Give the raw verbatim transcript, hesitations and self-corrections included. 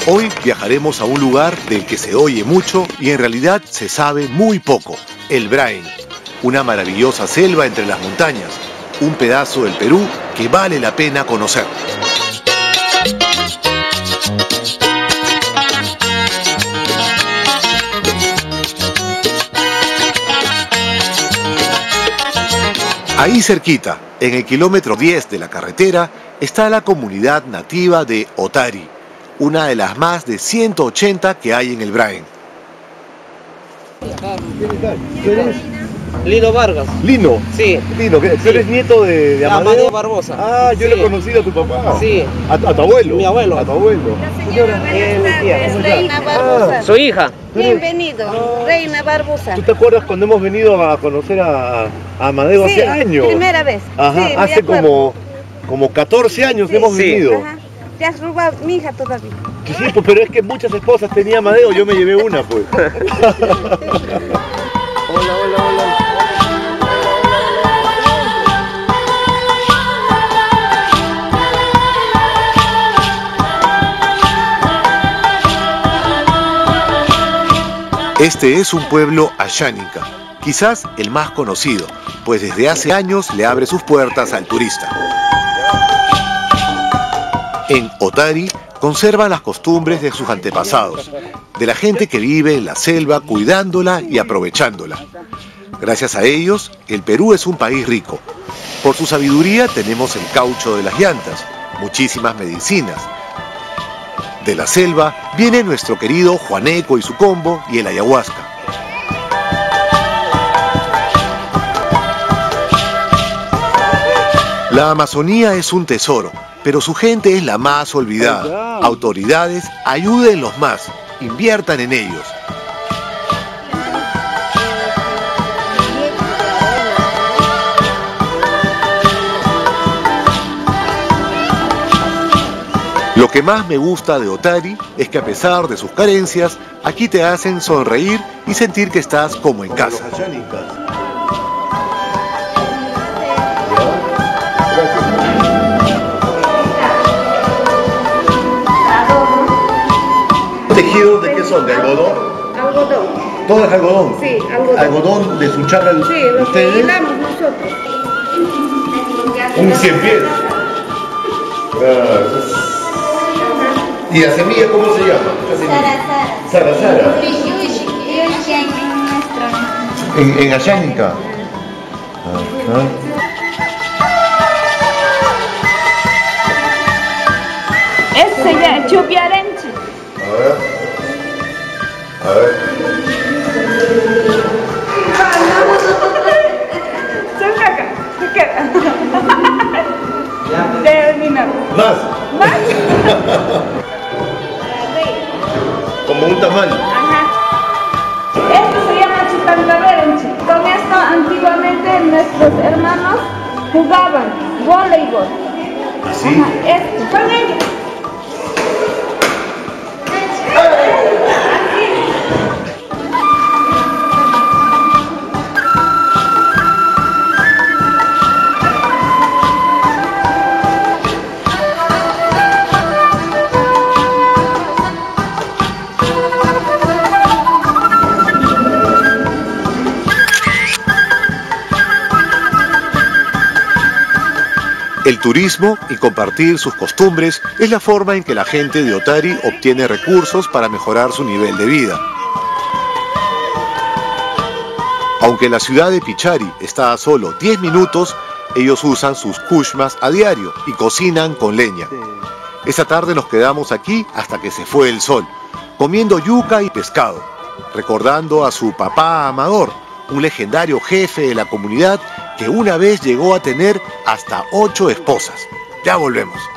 Hoy viajaremos a un lugar del que se oye mucho y en realidad se sabe muy poco, el Brain, una maravillosa selva entre las montañas, un pedazo del Perú que vale la pena conocer. Ahí cerquita, en el kilómetro diez de la carretera, está la comunidad nativa de Otari, una de las más de ciento ochenta que hay en el Brain. ¿Qué eres? Lino Vargas. ¿Lino? Sí. Lino, ¿tú Sí. eres nieto de, de Amadeo? Amadeo Barbosa. Ah, yo Sí. lo he conocido a tu papá. Sí. A, a tu abuelo. Mi abuelo. A tu abuelo. Eh, mi tía. Es Reina Barbosa. Su hija. Bienvenido, Reina Barbosa. ¿Tú te acuerdas cuando hemos venido a conocer a, a Amadeo Sí, hace años? primera vez. Ajá, Sí, me hace acuerdo. como, como catorce años Sí. hemos Sí. venido. Ajá. Te has robado mi hija todavía. Sí, pues, pero es que muchas esposas tenía Amadeo, yo me llevé una, pues. Hola, hola, hola. Este es un pueblo ayánica, quizás el más conocido, pues desde hace años le abre sus puertas al turista. En Otari conservan las costumbres de sus antepasados, de la gente que vive en la selva cuidándola y aprovechándola. Gracias a ellos, el Perú es un país rico. Por su sabiduría tenemos el caucho de las llantas, muchísimas medicinas. De la selva viene nuestro querido Juaneco y su combo y el ayahuasca. La Amazonía es un tesoro, pero su gente es la más olvidada. Autoridades, ayúdenlos más, inviertan en ellos. Lo que más me gusta de Otari es que a pesar de sus carencias, aquí te hacen sonreír y sentir que estás como en casa. ¿Tejidos de qué son? ¿De algodón? Algodón. ¿Todo es algodón? Sí, algodón. ¿Algodón de su charla? Sí, lo que hilamos nosotros. Un cien pies. ¿Y la semilla cómo se llama? Sara, Sara. Sara Sara. En, en Ayánica. Ajá. Ese ya, chupiarenche. A ver. A ver. Chucaca, chucaca. Terminamos. Más. ¿Más? Como un tamal. Ajá. Esto se llama chupancaberenche. Con esto antiguamente nuestros hermanos jugaban voleibol. ¿Así? Ajá, esto, con ellos. El turismo y compartir sus costumbres es la forma en que la gente de Otari obtiene recursos para mejorar su nivel de vida. Aunque la ciudad de Pichari está a solo diez minutos, ellos usan sus kushmas a diario y cocinan con leña. Esta tarde nos quedamos aquí hasta que se fue el sol, comiendo yuca y pescado, recordando a su papá Amador, un legendario jefe de la comunidad que una vez llegó a tener hasta ocho esposas. Ya volvemos.